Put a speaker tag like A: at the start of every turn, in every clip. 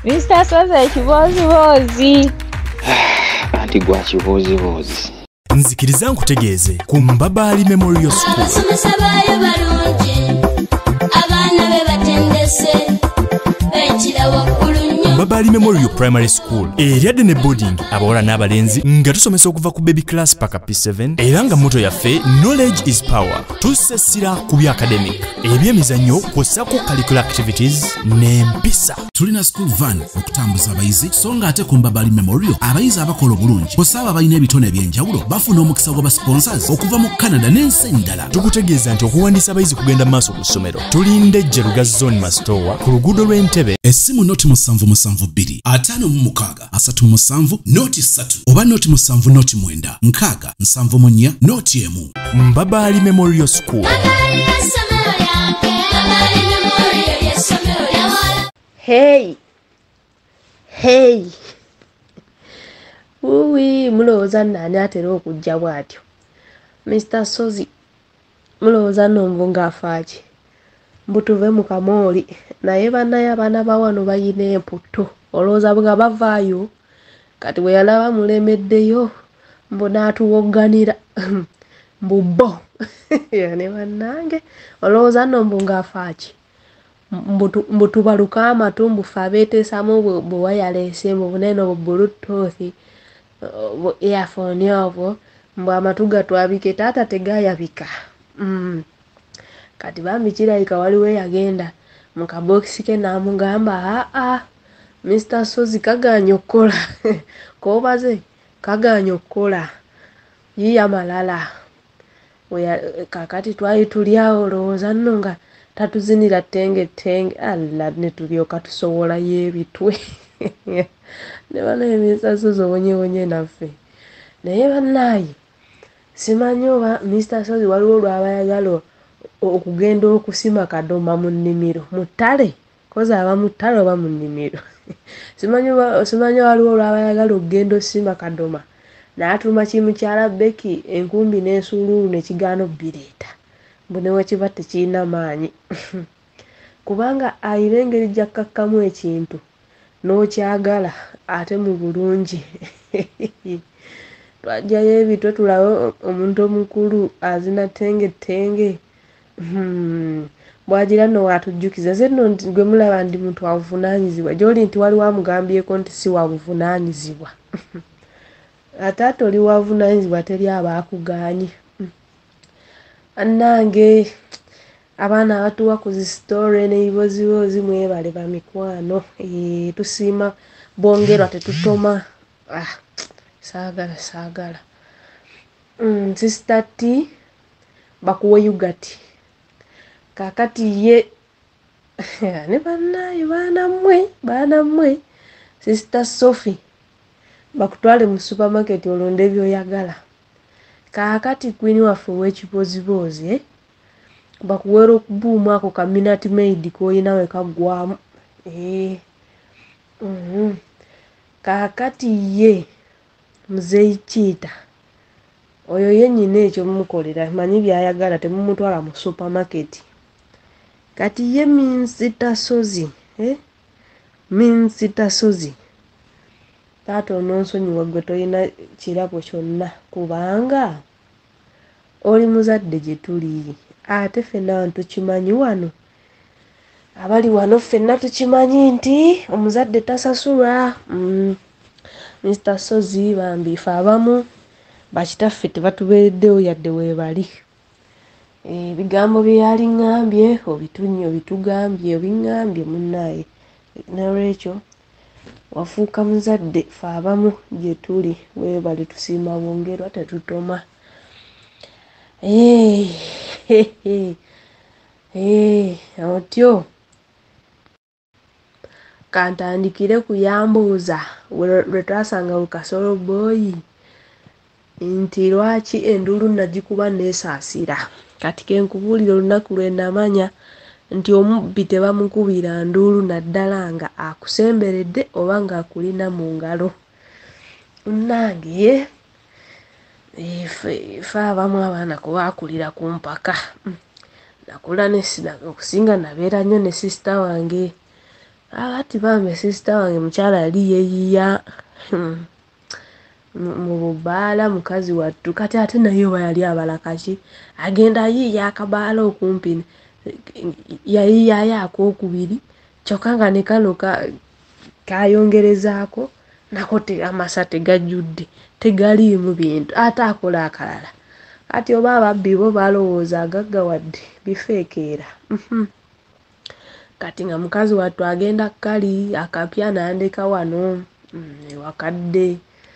A: Mr. Soze kibozibozi.
B: Anti gwa kibozibozi.
C: Nzikiriza nkutegeeze ku Mbabali Memorial School.
D: Abasabayo balungi abaana be batendese bekira waggulu nnyo.
C: Mbabali Memorial Primary School eryadde ne boarding abawala n'abalenzi nga tusomesa okuva ku baby class paka P7 era nga motto yaffe knowledge is power. Tusesira ku bya academic ebyemizannyo kw'ossako curricular activities n'empisa.
E: Tulina school van okutambuza abayizi so nga ate ku Mbabali Memorial abayizi abakola obulungi kw'ossa abalina ebitone eby'enjawulo bafuna omukisa gw'aba sponsors okuva mu Canada n'ensi endala.
C: Tukutegeeza nti okuwandiisa abayizi kugenda maaso ku ssomero tulinde Jeruga Zone Mastowa ku luguudo lw'Entebbe.
E: Essimu noti 772 56 37 noti 3 oba noti 7 noti 9 nkaaga 74 noti 1.
C: Mbabali Memorial School.
A: Hey. Uwi mulowooza nani atera okujja bw'atyo. Mr. Sozi mulowooza nombo ng'afaaki. Mbutuve mu kamooli naye bannaye abaana ba wano bayina emputo. Olowooza bwe bavaayo kati bwe yalaba mulemeddeyo mbu n'atuwogganira mbubbo ne bannange olowooza nombo ng'afaaki. Mbutubaluka amatu mbufe abeeteesamu bwe wayaleese mu bunene obwo bluetooth earphone obwo mbu amatu gatwabike taata tegayabika. Kati bambi kirabika waliwo yagenda mu kabokisi ke n'amugamba Mr. Sozi kaganya okukola kobaze kaganya okukola yiya malala kakati twali tuli awo olowooza nno nga tatuzinira ttenge alla ne tulyoka tusowola y'ebitwe ne bano Mr. Sozi obonyebonye naffe naye bannaayi simanyi oba Mr. Sozi waliwo lw'abayagala okugenda okusima kadoma mu nnimiro mu ttale koza aba mu ttale oba mu nnimiro simanyi waliwo lw'abayagala okugenda osima kadoma n'atuma kimukyala Beki enkumbi n'ensuuluulu ne kigaana obbireeta mbu ne wekiba tekirina maanyi kubanga ayina engeri gy'akkakkamu ekintu n'okyagala ate mu bulungi. Twajjayo ebitwe tulabe omuntu omukulu azina ttenge bwagira nno watujjukiza ze nno nti gwe mulaba ndi muntu wa buvunaanyizibwa gy'oli nti waliwo amugambyeko nti si wa buvunaanyizibwa ate ate oli wa buvunaanyizibwa teri abaakuganye. Annange abaana abatuwa ku zi story n'ebibozibozi mwebale ba mikwano tusiima bongerwa tetutoma saagala Sister T bakuwe yugati kakati ye ne bannaye baana mmwe Sister Sophie bakutwale mu supermarket olonde ebyoyagala kakati kwini waffe w'ekibozibozi bakuwera okubuumu ako ka Minute Maid koyina we kaggwamu kakati ye muzeyi Kiita oyo yennyina ekyo mumukolera manyi byayagala temumutwala mu supermarket kati ye Minsita Sozi taata ononsonyiwa gwe toyina kirabo kyonna kubanga oli muzadde gye tuli ate ffenna tukimanyi wano abali wano ffenna tukimanyi nti omuzadde tasasulwa. Mr. Sozi bambiife abamu bakitaffe tebatubeereddewo yadde weebali ebigambo bye yali ŋŋambye obitugambye obiŋŋambye munnaaye nolwekyo wafuuka muzadde ffe abamu gye tuli weebali tusiima bongerwa tetutoma. Otyo kantandikire kuyambuuza lwe twasanga ku Kasolo Boy nti lwaki enduulu nagikuba neesaasira kati kenkubuulira olunaku lwe namanya nti omubbi tebamukubira nduulu naddala nga akusemberedde oba ng'akulina mu ngalo. Nange ffe abamu abaana kuba akulira ku mpaka nakula okusinga nabeera nnyo ne sisita wange ati bambe sister wange mukyala yali yeeyiya mu bubaala mukazi wattu kati ate naye oba yali abalakaki agenda yiiya akabaala okumpi yayiyayo akokubiri kyokka nga ne kano kayongerezaako nako amasa tegajjudde tegaliimu bintu ate akola akalala kati oba ababbi bo balowooza agaggawadde bifeekeera kati nga mukazi wattu agenda kali akapya nandeka wano wakadde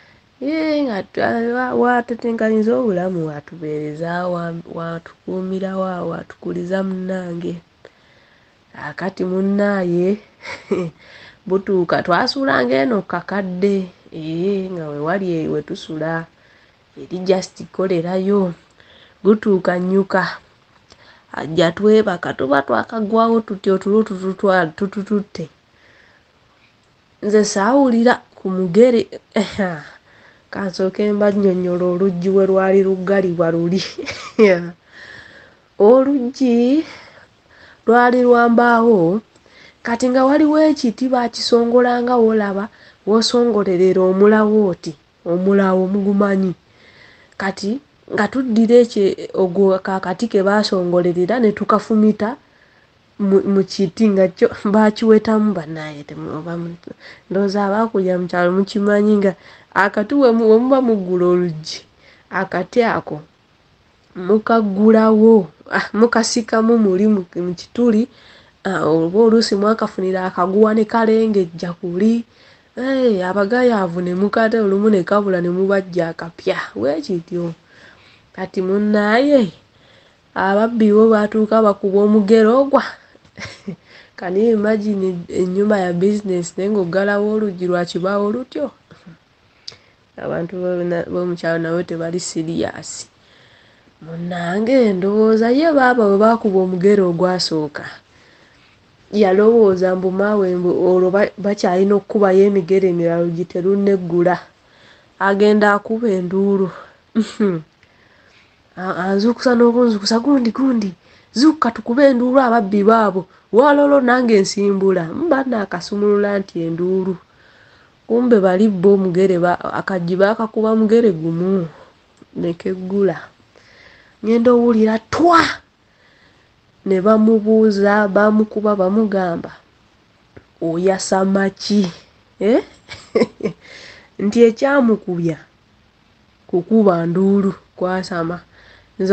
A: nga watetenkaniza obulamu watubeereza watukuumira wa watukuliza munnange akati munnaaye butuuka twasuulanga eno kakadde nga wewali wetusula eri just kolerayo butuuka nnyuka ajja twebaka tuba twakagwawo tutyo otulo tutututte nze saawulira ku mugere kansooke mbannyonnyola oluggi we lwali luggalibwa luli oluggi lwali lwambaawo kati nga waliwo ekiti bakisongolanga wolaba wosongolerera omulawo oti omulawo mugumanyi kati nga tuddira ogwo kakati ke basongolerera ne tukafumita mu kiti nga kyo bakiwetamu bannaye ndowooza abaakulya mu kyalo mukimanyi nga akati we muba muggula oluggi akati ako mukaggulawo mukasikamu muli mu kituli oba oluusi mwakafunira akaguwa ne kalengejja kuli abagayaavu ne mukate olumu ne kabula ne mubajja akapya weekityo kati munnaaye ababbi bo baatuuka bakuba omugero ogwa can you imagine ennyumba ya business naye ng'oggalawo oluggi lwakibaawo lutyo abantu b'omukyalo nabo tebali siriyasi munnange ndowooza ye baaba bwe baakuba omugero ogwasooka yalowooza mbu maawe olwo bakyalina okukubayo emigero emirala oluggi terunneggula agenda akuba enduulu anzukusa n'obunzukusa gundi zuuka tukube enduulu ababbi baabo walolo nange nsimbula mbanna akasumulula nti enduulu kumbe bali bo omugere akajji baakakuba mugere gumu nekeggula ngenda owulira twa ne bamubuuza bamukuba bamugamba oyasama ki nti ekyamukubya kukuba nduulu kwasama nze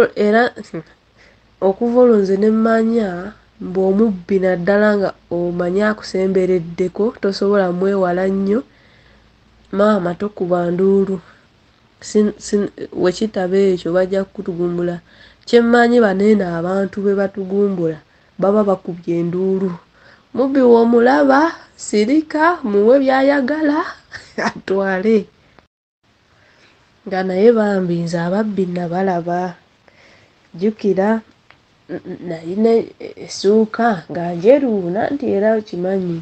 A: okuva olwo nze ne mmanya mbu omubbi naddala nga omanye akusembereddeko tosobola mwewala nnyo maama tokuba nduulu wekitaba ekyo bajja kutugumbula kyemmanyi baneeno abantu be batugumbula baba bakubye enduulu mubbi w'omulaba sirika muwe byayagala atwale nga naye bambi nze ababbi nabalaba jjukira nalina essuuka nga njeru nanti era kimanyi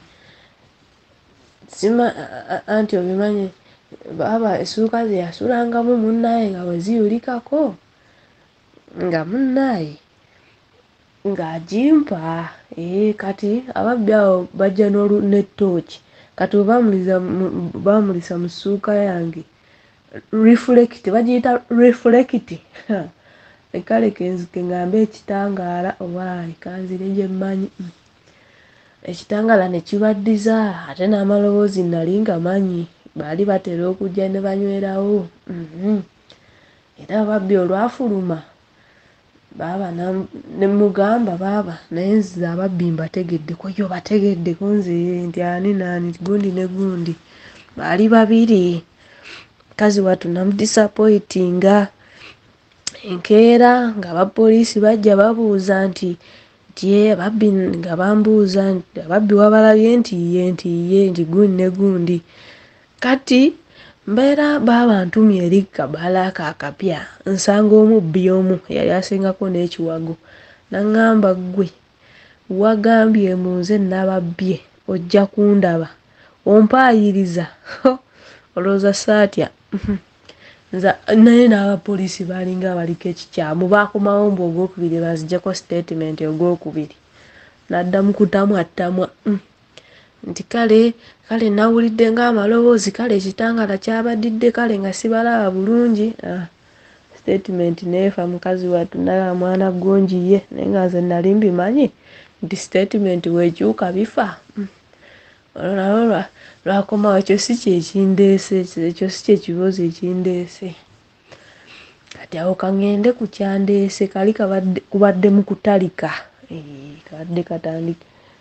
A: anti obimanyi baba essuuka ze yasulangamu munnaye nga weziyulikako nga munnaye ng'agimpa kati ababbi awo bajja n'ettooki kati bamulisa mu ssuuka yange reflect bagiyita reflect ekale kenzike ngambe ekitangaala oba ekanzire gye mmanyi ekitangaala ne kibaddiza ate n'amaloboozi nali ngamanyi baali batera okujja ne banywerawo era ababbi olwafuluma baaba ne mugamba baaba naye nze ababbi mbategeddeko yo bategeddeko nze nti ani naani gundi ne gundi baali babiri mukazi wattu namudisappointinga enkeera nga abapoliisi bajja babuuza nti ababbi nga bambuuza nti ababbi wabalabye nti gundi ne gundi kati mbeera baaba ntumye eri kabaala akapya nsanga omubbi omu yali asingako n'ekiwago naŋŋamba ggwe wagambye mu nze nababbye ojja kundaba ompaayiriza olowooza saatya naye n'abapoliisi baalinga abaliko ekikyamu baakomawo mbu ogwokubiri bazijjako statement ogwokubiri n'addamu kutamwa nti kale nawulidde ng'amaloboozi kale ekitangala kyabadidde kale nga sibalaba bulungi. Statement neefa mukazi wattu nalaba mwana gonjiye naye nga nze nali mbimanyi nti statement weekyuka bifa. Olwo lwakomawo ekyo si kyekindeese, ekyo si kyekibuuzo ekindeese. Kati awo kaŋŋende ku kyandeese kali kubadde mu kutalika. Kabadde katandika.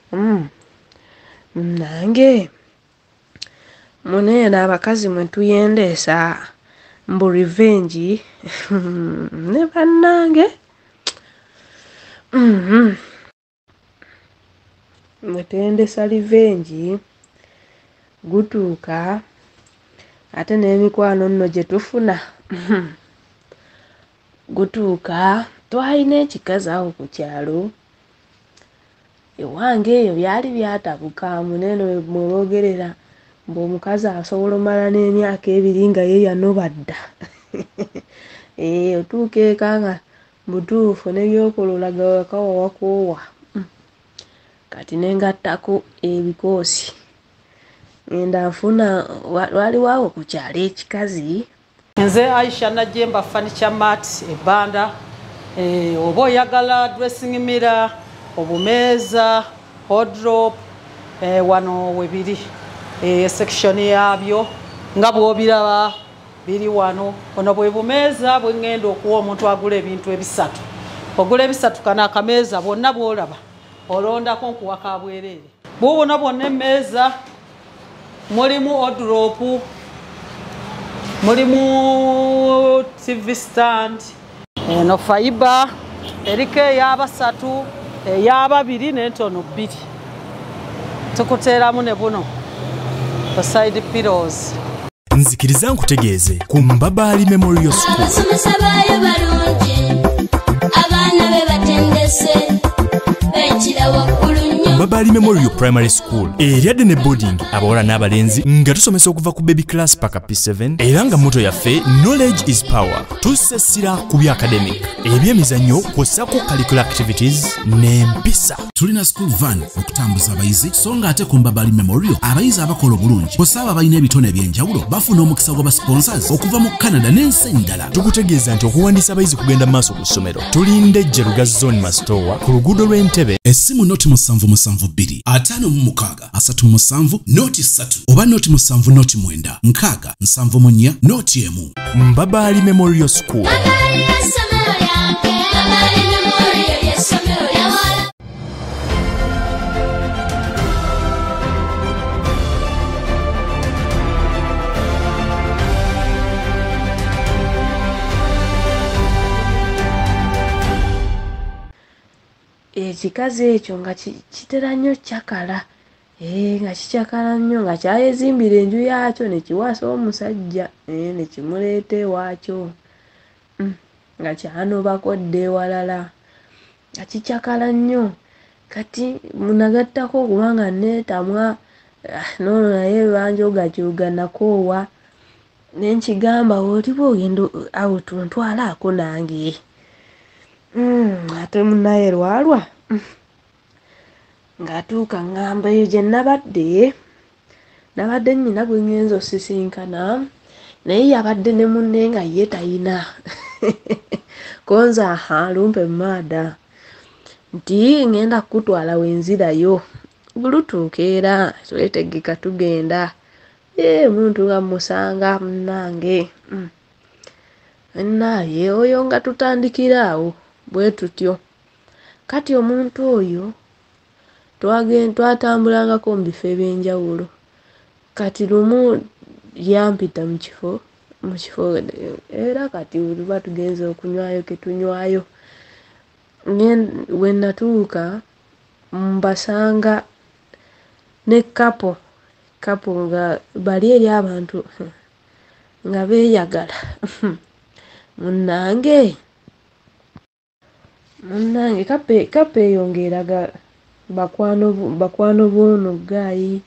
A: Nange muneena abakazi mwe tuyendeesa mbu revenge ne bannange mwe tuyendeesa revenge gutuuka ate n'emikwano nno gye tufuna gutuuka twalina ekikazi awo ku kyalo ewange eyo byali byatabuka. Muneeno mwe boogerera mbu omukazi asobola omala n'emyaka 2 nga ye yanoba dda. Otuuka eka nga butuufu n'ebyokola olaga wakawawa kwowa. Kati nengattako ebikoosi ngenda nfuna waliwo awo ku kyalo ekikazi.
F: Nze Aisha Najemba furniture mat ebbanda. Oba oyagala dressing mirror, obumeeza, wardrobe, wano webiri. Section yabyo nga bw'obiraba biri wano. Ono bwe bumeeza bwe ngenda okuwa omuntu agula ebintu ebisatu. Ogula ebisatu kana akameeza bonna bw'olaba olondako nkuwa ka bwereere. Buubuno bwonna emmeeza mulimu wardrobe, mulimu TV stand, eno fiber eriko ey'abasatu, ey'ababiri n'entono 2. Tukuteeramu ne buno side pillows.
C: Nzikiriza nkutegeeze ku Mbabaali Memorial School.
D: Abasomesa baayo balungi, abaana be batendese, bekira waggulu nnyo.
C: Mbabaali Memorial Primary School eryadde ne boarding abawala n'abalenzi nga tusomesa okuva ku baby class paka P7 era nga moto yaffe knowledge is power. Tusesira ku bya academic, ebyemizannyo kw'ossako curricular activities n'empisa.
E: Tulina school van okutambuza abayizi so nga ate ku Mbabaali Memorial abayizi abakola obulungi kw'ossa abalina ebitone eby'enjawulo bafuna omukisa gw'aba sponsors okuva mu Canada n'ensi endala.
C: Tukutegeeza nti okuwandiisa abayizi kugenda maaso ku ssomero. Tulinde Jeruga Zone Mastowa ku luguudo lw'Entebbe.
E: Essimu noti 772 56 37 noti 3 oba noti 7 noti 9 6 74 noti 1.
C: Mbabaali Memorial School.
D: Mbabaali y'essomero yange, Mbabaali Memorial y'essomero yawala.
A: Ekikazi ekyo nga kitera nnyo kyakala. Nga kikyakala nnyo nga kyayezimbira enju yaakyo ne kiwasa omusajja ne kimuleeta ewaakyo nga kyanobako dda ewalala nga kikyakala nnyo. Kati munagattako okubanga neetamwa noono naye banjogajoga nakoowa ne nkigamba oliba ogenda awo tuntwalaako nange. Ate munnaye lwalwa ng'atuuka ngamba eyo gye nabadde nnyina gwe ngenza osisinkana naye yabadde ne munne nga ye tayina konza lumpe maada nti ngenda kukutwala wenzirayo bulutuuka era twetegeka tugenda. Muntu nga musanga munnange naye oyo nga tutandikira awo bwe tutyo. Kati omuntu oyo twatambulangako mu bifo eby'enjawulo. Kati lumu yampita mu kifo era kati tuba tugenze okunywayo ke tunywayo. We natuuka mbasanga ne kapo nga bali eri abantu nga beeyagala. Munnange kape eyongeraga bakwano b'ono gaayi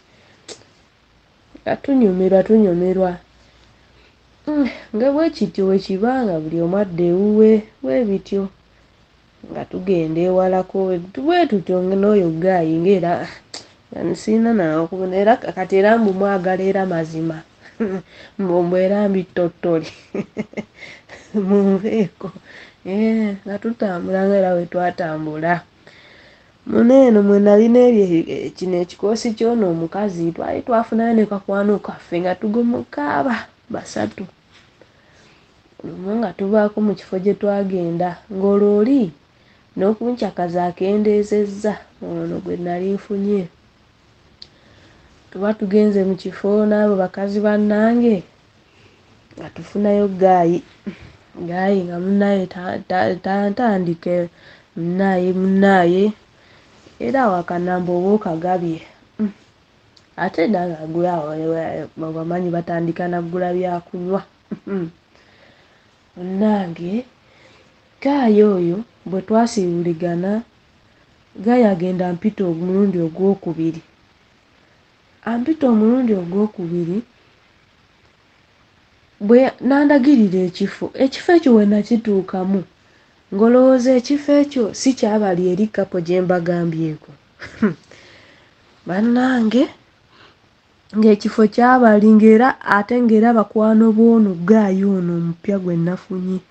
A: tunyumirwa nga bwe kityo we kibanga buli omu adda ewuwe bwe bityo nga tugenda ewalako bwe tutyo n'oyo gaayi ng'era Nsina na okubonera kati era mbu mwagala era mazima mbombo era mbitotoli munveeko nga tutambula nga era we twatambula muneeno mwe nalina ebyo kino ekikoosi ky'ono omukazi twali twafunayo ne kakwano kaffe nga tugomukaaba basatu lumu nga tubaako mu kifo gye twagenda ng'olwoli n'okunkyakaza akendeezezza ono gwe nali nfunye tuba tugenze mu kifo n'abo bakazi bannange nga tufunayo gaayi nga munnaye tantandike munnaye era wakanamba oba okagabye ate nanga agulawo bamanyi batandika naggula byakunywa munnange gaayi oyo bwe twasibuligana gaayi agenda mpita omulundi ogwokubiri ampita omulundi ogwokubiri bwe nandagirira ekifo ekyo we nakituukamu ng'olowooza ekifo ekyo si kyabali eri kapo gye mbagambyeko bannange ng'ekifo kyabali ng'era ate ng'era bakwano b'ono gaayi ono omupya gwe nafunye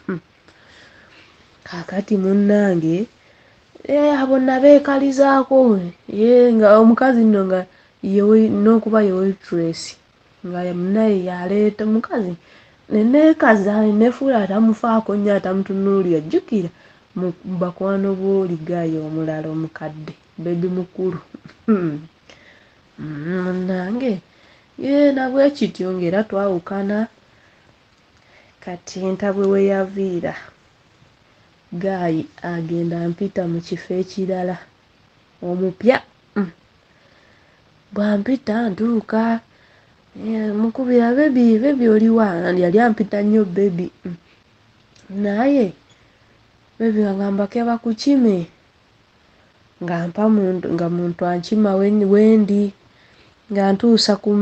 A: kaakati munnange bonna beekalizaako nga omukazi nno nga n'okuba ye waitress nga munnaye yaleeta mukazi neneekaza nefuula atamufaako nnyo atamutunuulira jjukira mu bakwano b'oli gaayi omulala omukadde bebi mukulu munnange nabwe kityo ng'era twawukana kati entabwe we yaviira gaayi agenda mpita mu kifo ekirala omupya bwampita ntuuka mukubira bebi oliwa yali ampita nnyo bebi naye bebi agamba keba kukime nga muntu ankima wendi nga ntuusa ku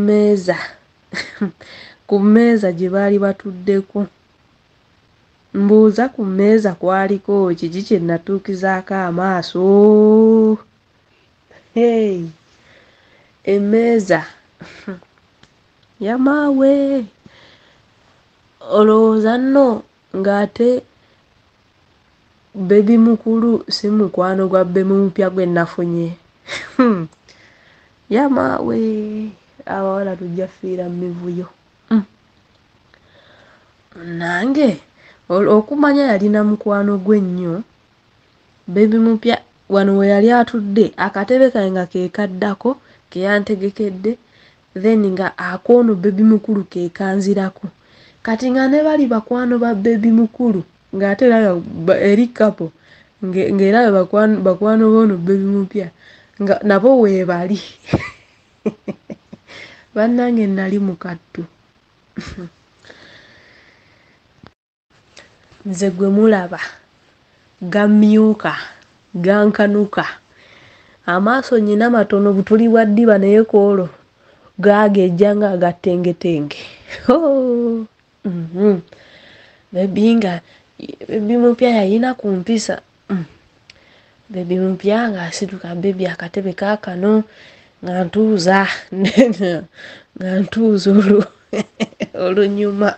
A: mmeeza gye baali batuddeko mbuuza ku mmeeza kwaliko kiki kye natuukizaako amaaso emmeeza yamaawe olowooza nno ng'ate bebi mukulu si mukwano gwa bebi mupya gwe nafunye yamaawe abawala tujja fiira mu mivuyo nange okumanya yalina mukwano gwe nnyo bebi mupya wano we yali atudde akatebe kaye nga keekaddako keyantegekedde then nga akoono bebi mukulu keekanzirako kati nga ne bali bakwano ba bebi mukulu ng'ate era eri kapo ng'era bakwano b'ono bebi mupya nga nabo weebali bannange nali mukattu nze gwe mulaba gamyuka gankanuka amaaso nnyina matono butuli bwa ddiba naye koolo gaagejja nga agatengetenge bebi mupya yalina ku mpisa bebi mupya ng'asituka bebi akatebe kaakano nga ntuuza olunyuma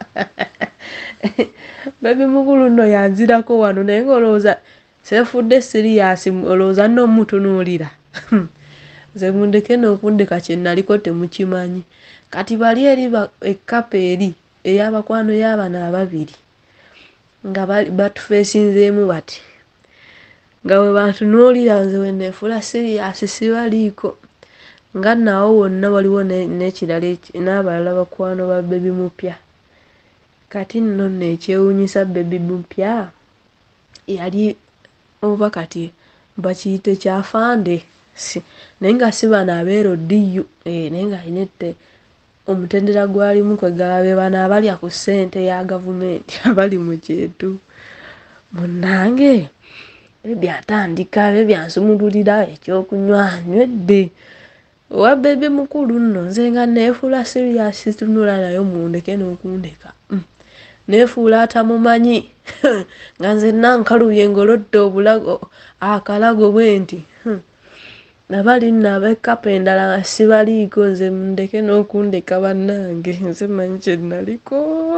A: bebi mukulu nno yanzirako wano naye ng'olowooza seefudde siriyasi olowooza nno mutunuulira nze mundeke n'okundeka kye naliko temukimanyi kati bali eri ekkapa eri ey'abakwano y'abana ababiri nga batufeesinzeemu bati nga bwe bantunuulira nze we neefula siriyasi sibaliiko nga naawo wonna waliwo n'ekirala n'abalala bakwano ba bebi mupya kati nno neekyewuunyisa bebi mupya yali oba kati bakiyite kyafande naye nga si bano abeero ddiyu naye nga ayinette omutendera gwalimu kwegala be bano abalya ku ssente ya gavumenti abali mu kyetu munnange bebi atandika bebi ansumululira ekyokunywa nywedde owa bebi mukulu nno nze nga neefuula siriyasi tunula nayo mundeke n'okundeka neefuula atamumanyi nga nze nankalubye ngolodde obulago akalago bwe nti abali nno ab'ekkapa endala nga sibaliiko nze mundeke n'okundeka bannange nze manyi kye naliko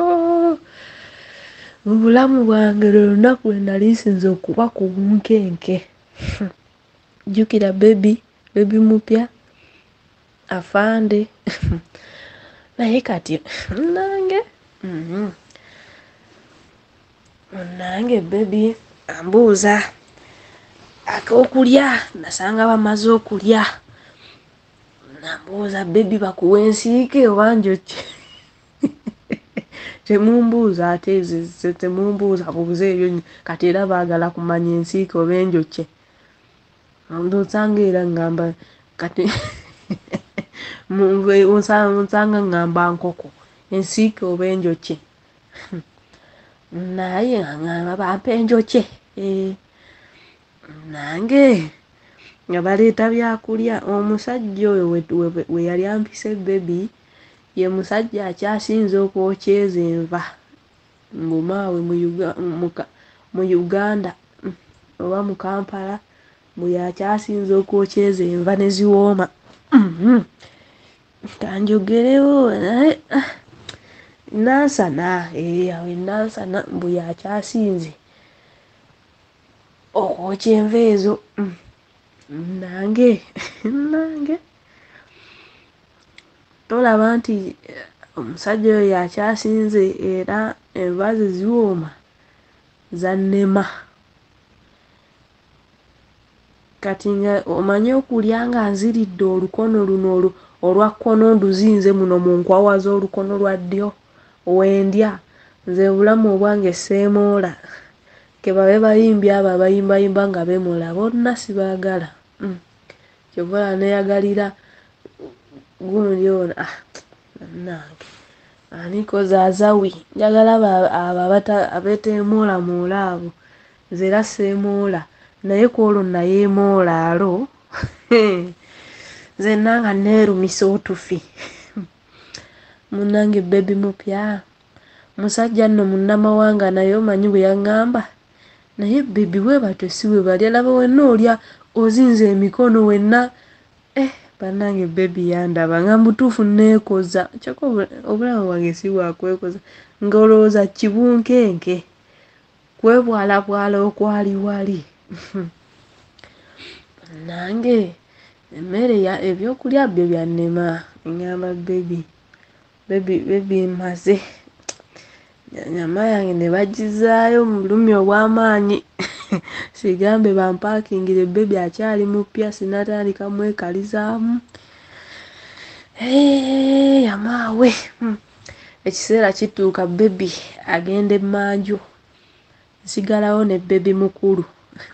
A: mu bulamu bwange lwe lunaku lwe nali nsinze okuba ku bunkenke jjukira bebi mupya afande naye kati nange bebi ambuuza akokulya nasanga bamaze okulya nambuuza bebi bakuwa ensiike oba njokye temumbuuza ate ze temumbuuza buuza ebyo kati era baagala kumanya ensiike oba enjokye ndosanga era ngamba kati nsanga ngamba nkoko ensiike oba enjokye naye ngamba bampa enjokye nange nga baleeta byakulya omusajja oyo we yali ampise bebi ye musajja akyasinze okwokyeza enva ngumaawe mu Uganda oba mu Kampala bwe yakyasinze okwokyeza enva ne ziwooma kanjogerewo nansana awe nansana bwe yakyasinze okwokya enva ezo nange tolaba nti omusajja oyo yakyasinze era enva ze ziwooma zannema kati nga omanye okulya nga nziridde olukono luno olwa kkono nduzinze muno mu nkwawa z'olukono lwa ddyo wendya nze bulamu obwange seemoola ke babe bayimbi abo abayimbayimba nga beemoola bonna sibaagala kyova neyagalira gundi ono nange aniko zaazawi njagala abo abeteemoolamoola abo nze era seemoola naye kwolwo nayeemoola alo nze nanga neerumisa otufi munnange bebi mupya musajja nno munnamawanga naye omanyi bwe yaŋŋamba naye bebi we batyo si we bali alaba wenna olya ozinze emikono wenna bannange bebi yandaba nga mutuufu neekoza kyako obulamu bwange si bwakwekoza ng'olowooza kibunkenke kwebwalabwala okwali wali nange emmere ebyokulya byo byannema ngamba bebi maze nyama yange ne bagizaayo mu bulumi obw'amaanyi sigambe bampaakingire bebi akyali mupya sinatandika mwekalizaamu yamaawe ekiseera kituuka bebi agenda emmanju nsigalawo ne bebi mukulu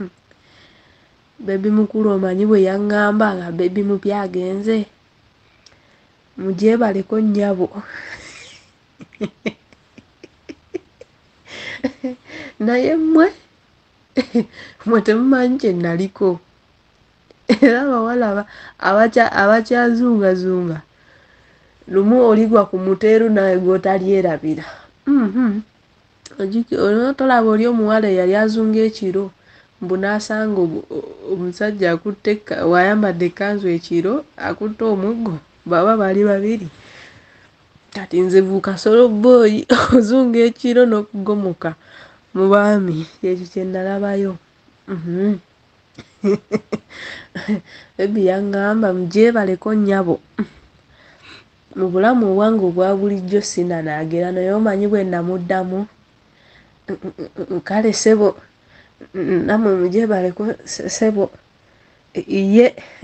A: bebi mukulu omanyi bwe yaŋŋamba nga bebi mupya agenze mugyebaleko nnyabo naye mmwe temumanyi kye naliko era abawala abakyazungazunga lumu oligwa ku muteeru nawe gw'otalyerabira tolaba oli omuwala eyali azunga ekiro mbu n'asanga omusajja akutte wayambadde ekkanzu ekiro akutte omuggo baba bali babiri kati nze Kasolo boy ozunga ekiro n'okugomoka mu baami ekyo kye nalabayo bebi yaŋŋamba mugyebaleko nnyabo mu bulamu obwange obwa bulijjo sinanaagera naye omanyi bwe namuddamu kale sebo namwe mugyebaleko sebo ye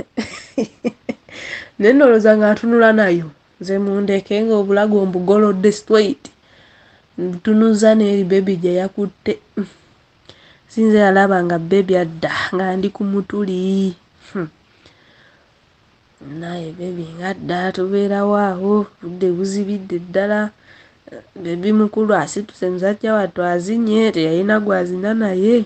A: naye noloza nga ntunula nayo nze mundeke nga obulago mbugolodde straight ntunuza n'eri bebi gye yakutte sinze yalaba nga bebi adda nga ndi ku mutuli naye bebi nga adda tubeerawo awo budde buzibidde ddala bebi mukulu asituse musajja wattu azinye teyalina gwazina naye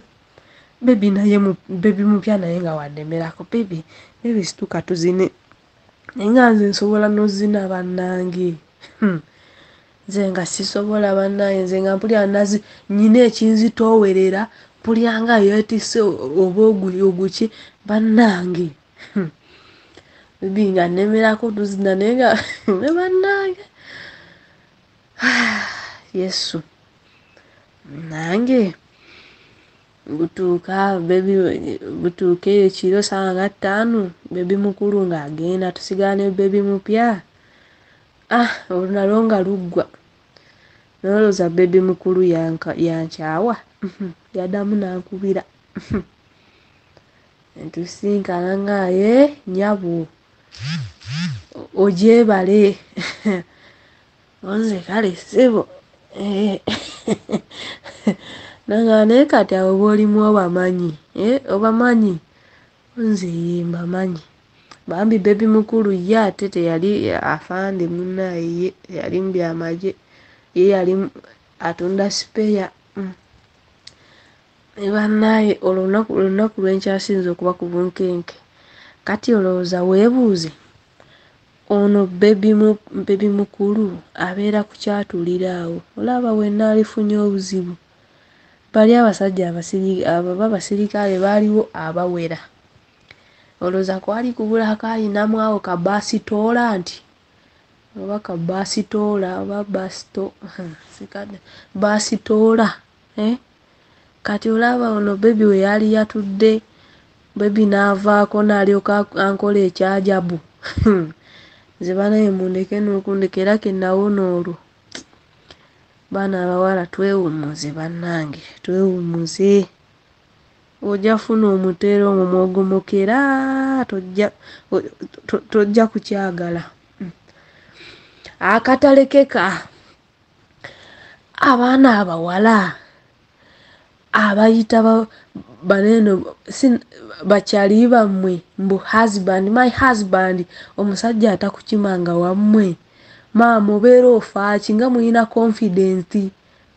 A: bebi mupya naye nga wandemerako bebi situka tuzine naye nga nze nsobola n'ozina bannange nze nga sisobola bannange nze nga mpulira nyina ekinzitoowerera mpulira nga yeetisse oba oguki bannange bebi nga nemerako tuzina nenga ne bannange Yesu nange butuuka bebi butuuka ekiro saa nga 5 bebi mukulu ng'agenda tusigala ne bebi mupya olunalo nga luggwa noloza bebi mukulu yankyawa yaddamu nankubira entusinkana ngaye nyabo ogyebale onze kale sebo nangane kati abo bolimu obamanyi onze mbamanyi bambi bebi mukulu ye ate teyali afande munaye yali mbyamaje ye yali atunda sipeya ebanaye olunaku lwenkyasinze okuba ku bunkenke kati olowooza weebuuze ono bebi mukulu abeera ku kyatuliraawo olaba wenna alifunye obuzibu bali abasajja abasirikale baaliwo abawera olowooza kwali kubula kaalinamu awo kabasitoola nti oba kabasitoola oba basitoola kati olaba ono bebi we yali yatudde bebi n'avaako n'alyoka ankola ekyajabu nze banaye mundeke n'okundekera kenawona olwo baana abawala twewumuze bannange twewumuze ojja funa omuteero omwo mwogomokera tojja kukyagala akatalekeka abaana abawala abayita baneno bakyali bammwe mbu my husband omusajja atakukimanga wammwe maama obeera ofaaki nga muyina confident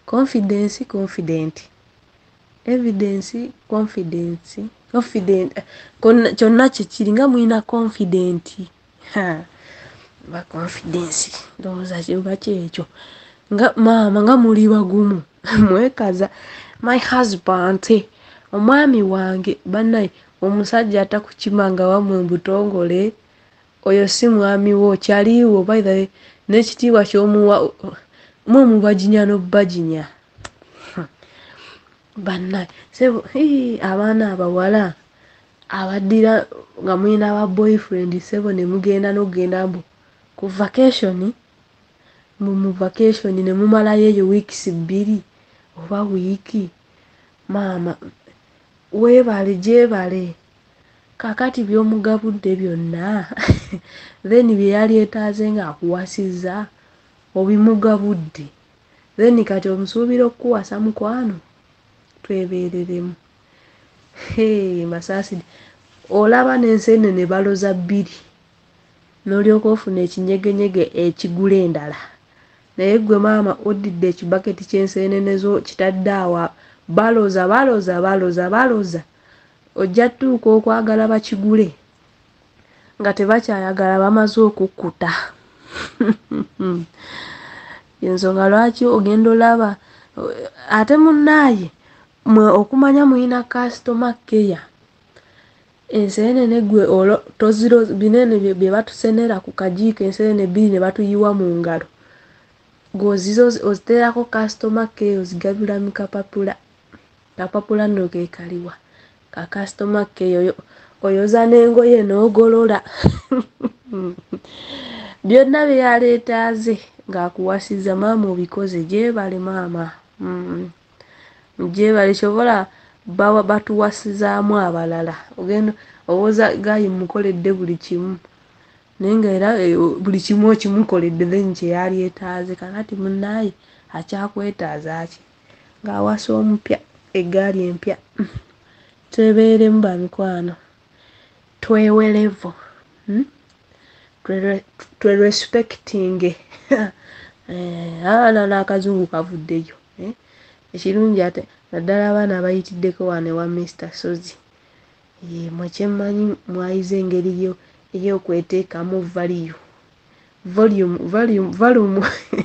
A: evidence confident kyonna kyekiri nga muyina confident ba confidence ndowooza kiba kyekyo nga maama nga muli bagumu mwekaza my husband omwami wange bannaye omusajja atakukimanga wammwe butongole oyo si mwami wo kyaliwo by the way n'ekitiibwa ky'omuwa mwe mubajinya n'obajinya bannaye sebo abaana abawala abaddira nga mulina aba boyfriend sebo ne mugenda n'ogenda mbu ku vacation mu vacation ne mumalayo eyo weeks 2 oba wiiki maama weebale gyebale kakati by'omugabudde byonna then bye yali etaaze ng'akuwasizza obimugabudde then kati omusuubira okukuwasa mukwano twebeereremu masaasi olaba n'enseenene baloza 2 n'olyoka ofuna ekinyegenyege ekigula endala naye gwe maama oddidde ekibaketi ky'enseenene zo kitadde awa baloza ojja tuuka okwagala bakigule nga tebakyayagala bamaze okukkuta ensonga lwaki ogenda olaba ate munnaaye mwe okumanya muyina customer care enseenene gwe toziro binene bye batusenera ku kajiiko enseenene 2 ne batuyiwa mu ngalo gozizo oziterako customer care ozigabira mu kapapula nno ke kaliwa ka customer care oyoza n'engoye n'ogolola byonna bye yaleetaaze ng'akuwasiza maama obikoze gyebale maama gyebale kyobola batuwasizaamu abalala ogenda owooza gayi mukoledde buli kimu naye nga era buli kimu okimukoledde then kye yali etaaze kakati munnaaye akyakwetaaza ki ng'awasa omupya eggaali empya twebeeremu bamikwano twewerevo twerespecting abaana n'akazungu kavuddeyo ekirungi ate naddala abaana abayitiddeko wane wa Mr. Sozi mwekyemmanyi mwayize engeri ey'okweteekamu volume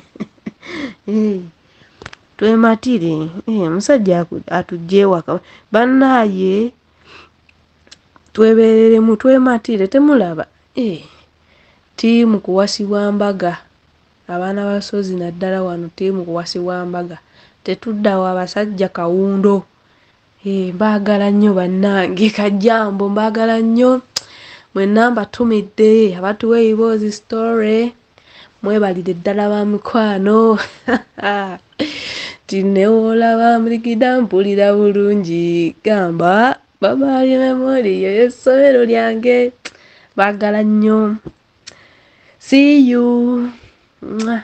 A: twematire omusajja atujja ewaka bannaaye twebeereremu twematire temulaba tiimu kuwasibwa mbaga abaana basozi naddala wano tiimu kuwasibwa mbaga tetuddawo abasajja kawundo mbaagala nnyo bannange kajambo mbaagala nnyo mwenna mbatumidde abatuwa ebiboozi story mwebalire ddala ba mikwano tinewoolaba mbuligida mpulira bulungi gamba babaali memori y'essomero lyange baagala nnyo see you Mwah.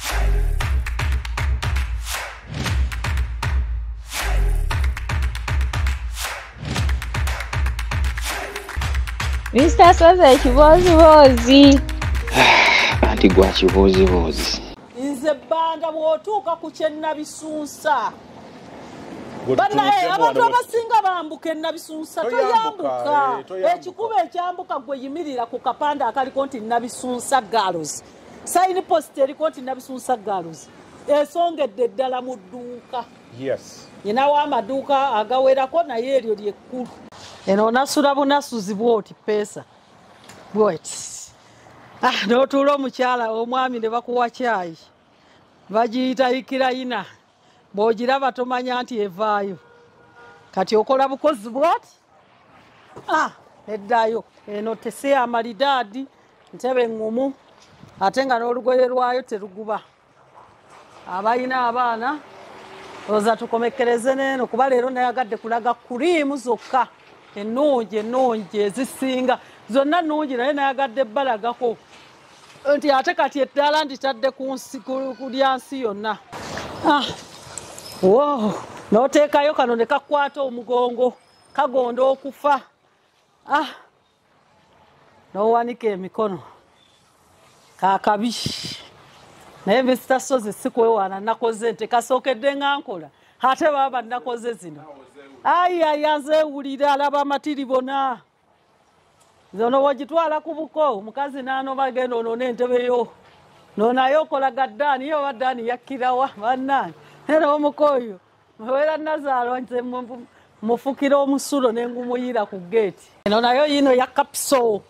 G: Mr. Soze ekibooziboozi.
B: Anti gwa kibuuzibuuzi.
F: Nze bbanda bw'otuuka ku kyennabisunsa. Bannaye abantu abasinga bambuka ennabisunsa toyambuka. Ekikuba ekyambuka gwe yimirira ku kapande akaliko nti nabisunsa girls. Sign post eriko nti nabisunsa girls. Esongedde ddala mu dduuka.
H: Yes.
F: Nyinawo amaduuka agawerako naye eryo lyekkulu. Eno onasula bunasuzi bwoti pesa. Bwoti. N'otuula omukyala omwami ne bakuwa caayi. Bagiyita ikirayina. Bw'ogiraba tomanya nti evaayo. Kati okola bukozi bwoti? Eddayo. Eno tese amalidaadi, ntebe ŋŋumu, ate nga n'olugoye lwayo teruguba. Abayina abaana, oza tukomekereze n'eno kuba leero nayagadde kulaga kuriimu zokka. Ennungi ezisinga. Zonna nnungi naye nayagadde balagako. Nti ate kati eddala nditadde ku lyansi yonna. Wow. N'oteekayo kano ne kakwata omugongo. Kagonda okufa. N'owanika emikono. Kaakabi. Naye Mr. Sozi si kwewaana nakoze nte kasookedde nga nkola. Ate baba nakoze zino. Nzeewulira alaba amatiri bonna. Zono wagitwala ku buko omukazi n'ano bagenda ono n'entebe yo. N'onayo okola gaddaani yo baddaani yakkirawa bannange. Era omukoyo mwera Nazaalo nze mufukira omusulo n'engumuyira ku geeti. Eno nayo yino ya kapso.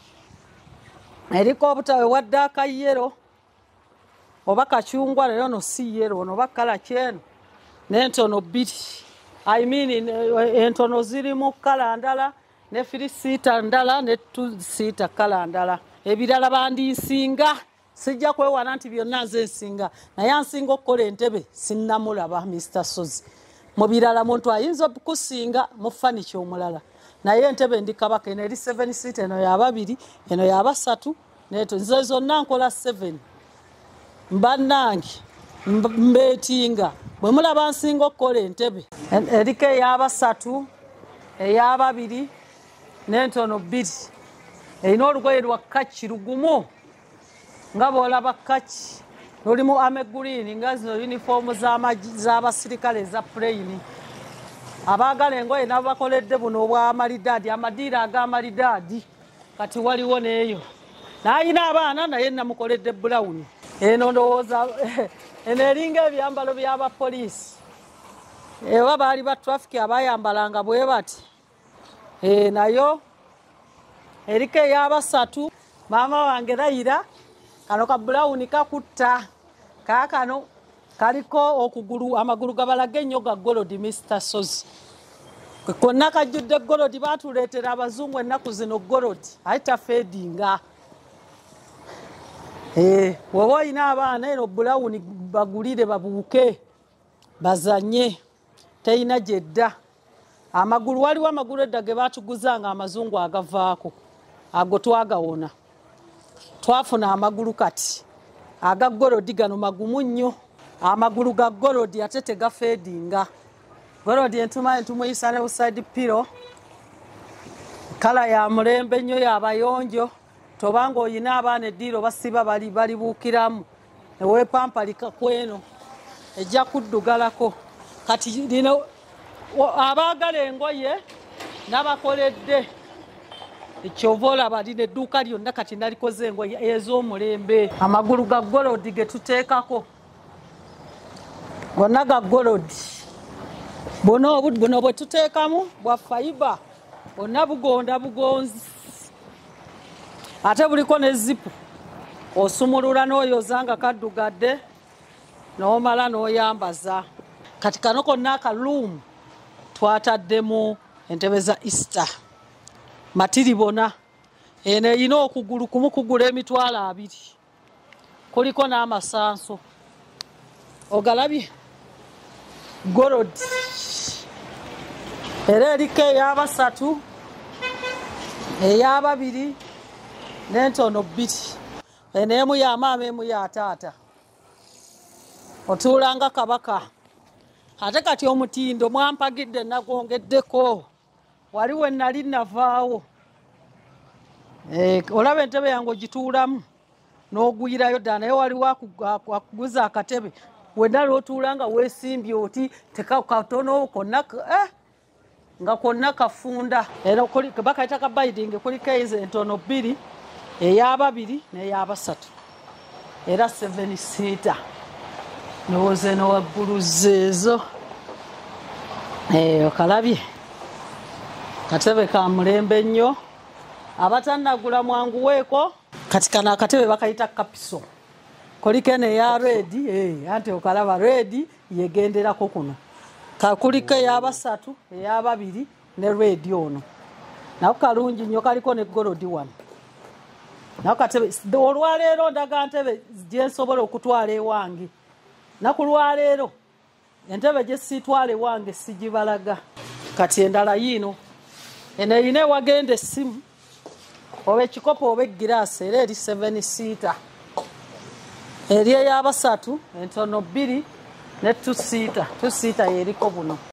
F: Eriko obutawe wadde akayero oba kacungwa nayo no si yero ono bakala kyeno n'entono bbiri. I mean entono zirimu kala ndala ne 3 seater ndala ne 2 seater kala ndala. Ebirala bandisinga sijja kwewana nti byonna nze nsinga naye ansinga okukola entebe sinnamulaba Mr. Sozi. Mu birala muntu ayinza okukusinga mu fanicha omulala naye entebe ndi kabaka eno eri 7 seater eno ya babiri eno ya basatu neto nze zonna nkola 7 mbannange mbetinga bwe mulaba nsinga okukola entebe eriko eya basatu eya babiri n'entono bbiri erina olugoye lwa kaki lugumu nga bw'olaba kaki lulimu ame green nga zino yunifoomu z'abasirikale eza plain. Abaagala engoye nabo bakoledde buno obw'amalidaadi amadiira ag'amalidaadi kati waliwo n'eyo n'ayina abaana naye namukoledde bulawuni. Eno ndowooza eno eringa ebyambalo by'abapoliisi eba baali ba traffic abayambalanga bwe bati. Nayo eriko ey'abasatu maama wange Rayira kano ka bulawuni kakutta kaakano kaliko okugulu amagulu gabalaga ennyo ga golodi Mr. Sozi. Konna kajjudde golodi baatuleetera abazungu ennaku zino golodi ayita fedinga. Woba olina abaana eno bulawuni bagulire babuuke bazanye teyina gyedda. Amagulu waliwo amagulu edda ge baatuguzanga amazungu agavaako ago twagawona. Twafuna amagulu kati aga golodi gano magumu nnyo. Amagulu ga golodi ate tegafedinga. Golodi entuma tumuyisa ne uside piro kala ya mulembe nnyo y'abayonjo. Tobanga oyina abaana eddiiro basiba balibuukiramu ewepampa likakweno ejja kuddugalako. Kati lino abaagala engoye n'abakoledde ekyova olaba lino edduuka lyonna kati nalikoze engoye ez'omulembe. Amagulu ga golodi ge tuteekako gonna ga golodi. Buno bwe tuteekamu bwa fiber bonna bugonda bugonzi. ate buliko ne zipu osumulula n'oyoza nga kaddugadde n'omala n'oyambaza. Kati kano konna akaluumu twataddemu entebe za Easter matiribona eno erina okugulu kumu kugula emitwalo 2 kuliko n'amasanso ogalabye golodi era eriko ey'aba3 ey'aba2 n'entono 2 eno emu ya maama emu ya taata otuulanga kabaka. Ate kati omutindo mwampagidde nagwongeddeko wali we nali navaawo olaba entebe yange ogituulamu n'ogwirayo ddala naye wali wakuguza akatebe wenna lwotuula nga weesimbye oti tekakatono konna nga konna kafunda. Era bakayita kabaidingi kuliko entono 2 ey'aba2 n'ey'aba3 era 7 seater nowoze nowagguluza ezo okalabye katebe ka mulembe nnyo abatannagula mwanguweeko. Kati kano akatebe bakayita kapiso kuliko eno eya redi anti okalaba redi yegenderako kuno kuliko ey'aba3 ey'aba2 ne redi ono nako kalungi nnyo kaliko ne golodi wano nako katebe olwaleero ndaga ntebe gyensobola okutwala ewange naku lwaleero entebe gye siitwala ewange sigibalaga. Kati endala yiino eno erina ewagenda essimu oba ekikopo oba egiraasi era eri 7 seater eri ey'aba3 entono 2 ne 2 seater yeriko buno.